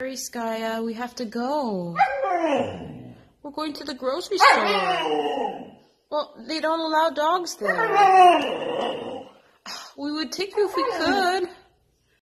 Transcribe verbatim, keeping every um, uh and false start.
sorry, Skya. We have to go. We're going to the grocery store. Well, they don't allow dogs there. We would take you if we could.